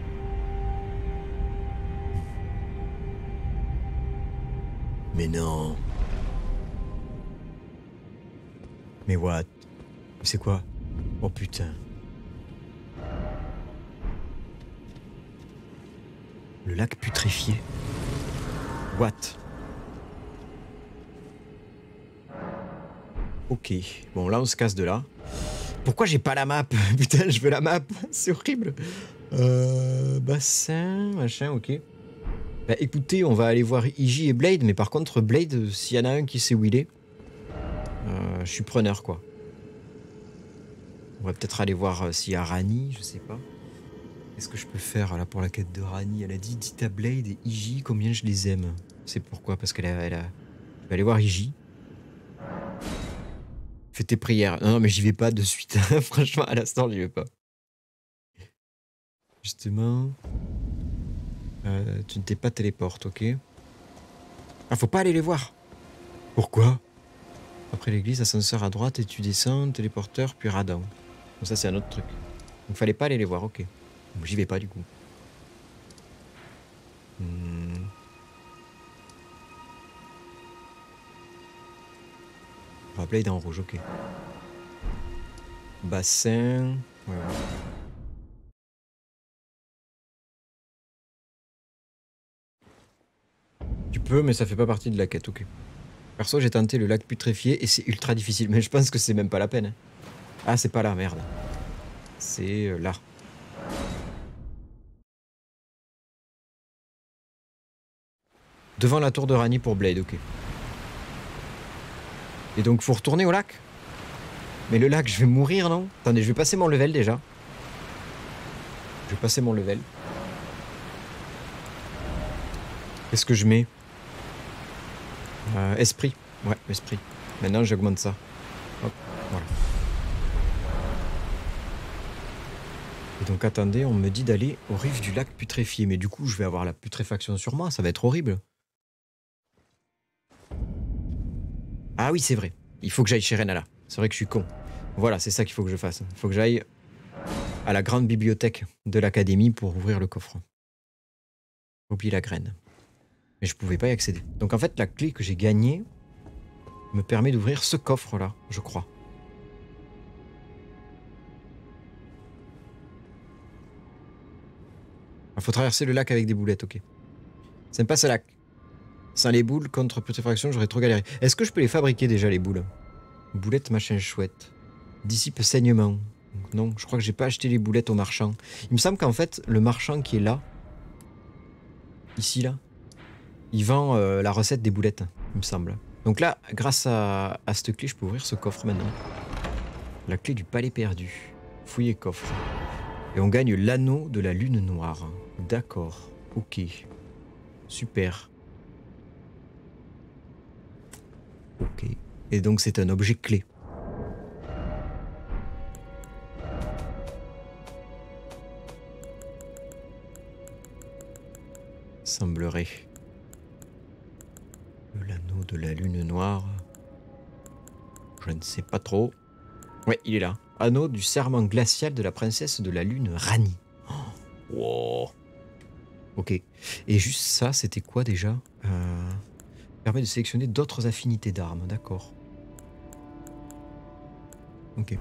Mais non. Mais what? C'est quoi? Oh putain. Le lac putréfié. What? Ok. Bon, là, on se casse de là. Pourquoi j'ai pas la map? Putain, je veux la map. C'est horrible. Bassin, machin, ok. Bah écoutez, on va aller voir Iji et Blade, mais par contre, Blade, s'il y en a un qui sait où il est, je suis preneur, quoi. On va peut-être aller voir s'il y a Rani, je sais pas. Qu'est-ce que je peux faire là pour la quête de Rani? Elle a dit, dites à Blade et Iji combien je les aime. C'est pourquoi? Parce qu'elle a... Je vais aller voir Iji. Fais tes prières. Non, mais j'y vais pas de suite. Franchement, à l'instant, j'y vais pas. Justement... tu ne t'es pas téléporte, ok? Ah, faut pas aller les voir. Pourquoi? Après l'église, ascenseur à droite et tu descends, téléporteur, puis radin. Donc ça, c'est un autre truc. Donc fallait pas aller les voir, ok. J'y vais pas du coup. On va Blade en rouge, ok. Bassin... Ouais. Tu peux, mais ça fait pas partie de la quête, ok. Perso, j'ai tenté le lac putréfié et c'est ultra difficile, mais je pense que c'est même pas la peine. Ah, c'est pas là, merde. C'est là. Devant la tour de Rani pour Blade, ok. Et donc, faut retourner au lac? Mais le lac, je vais mourir, non? Attendez, je vais passer mon level déjà. Je vais passer mon level. Qu'est-ce que je mets? Esprit. Ouais, esprit. Maintenant, j'augmente ça. Hop, voilà. Et donc, attendez, on me dit d'aller au rive du lac putréfié. Mais du coup, je vais avoir la putréfaction sur moi. Ça va être horrible. Ah oui, c'est vrai. Il faut que j'aille chez Renala. C'est vrai que je suis con. Voilà, c'est ça qu'il faut que je fasse. Il faut que j'aille à la grande bibliothèque de l'académie pour ouvrir le coffre. Oublier la graine. Mais je pouvais pas y accéder. Donc en fait, la clé que j'ai gagnée me permet d'ouvrir ce coffre-là, je crois. Il faut traverser le lac avec des boulettes, ok. Sympa ce lac. Sans les boules, contre putréfaction, j'aurais trop galéré. Est-ce que je peux les fabriquer déjà, les boules? Boulettes, machin chouette. Dissipe saignement. Non, je crois que j'ai pas acheté les boulettes au marchand. Il me semble qu'en fait, le marchand qui est là, ici, là, il vend la recette des boulettes, il me semble. Donc là, grâce à cette clé, je peux ouvrir ce coffre maintenant. La clé du palais perdu. Fouiller coffre. Et on gagne l'anneau de la lune noire. D'accord. Ok. Super. Ok. Et donc c'est un objet clé. Semblerait. L'anneau de la lune noire. Je ne sais pas trop. Ouais, il est là. Anneau du serment glacial de la princesse de la lune Rani. Oh, wow. Ok. Et juste ça, c'était quoi déjà? Permet de sélectionner d'autres affinités d'armes. D'accord. Ok.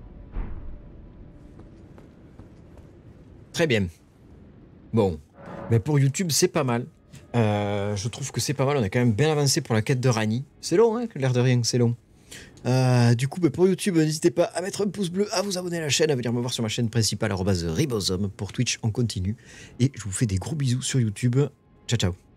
Très bien. Bon. Mais pour YouTube, c'est pas mal. Je trouve que c'est pas mal. On a quand même bien avancé pour la quête de Rani. C'est long, hein, l'air de rien, c'est long. Du coup, pour YouTube, n'hésitez pas à mettre un pouce bleu, à vous abonner à la chaîne, à venir me voir sur ma chaîne principale, @Ribosome. Pour Twitch, on continue. Et je vous fais des gros bisous sur YouTube. Ciao, ciao.